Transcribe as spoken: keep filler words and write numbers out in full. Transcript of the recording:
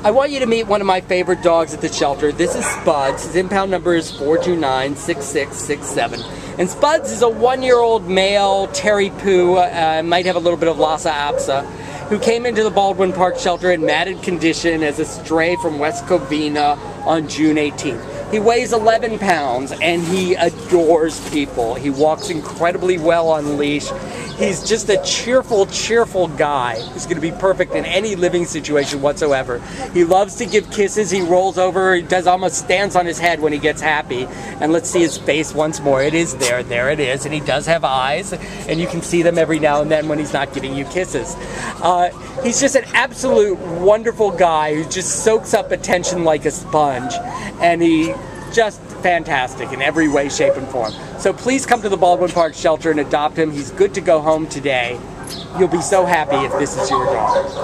I want you to meet one of my favorite dogs at the shelter. This is Spuds. His impound number is four two nine, six six six seven. And Spuds is a one-year-old male Terripoo, uh, might have a little bit of Lhasa Apso, who came into the Baldwin Park shelter in matted condition as a stray from West Covina on June eighteenth. He weighs eleven pounds and he adores people. He walks incredibly well on leash. He's just a cheerful, cheerful guy who's going to be perfect in any living situation whatsoever. He loves to give kisses. He rolls over. He does almost stands on his head when he gets happy. And let's see his face once more. It is there. There it is. And he does have eyes. And you can see them every now and then when he's not giving you kisses. Uh, he's just an absolute wonderful guy who just soaks up attention like a sponge. And he just fantastic in every way, shape, and form. So please come to the Baldwin Park shelter and adopt him. He's good to go home today. You'll be so happy if this is your dog.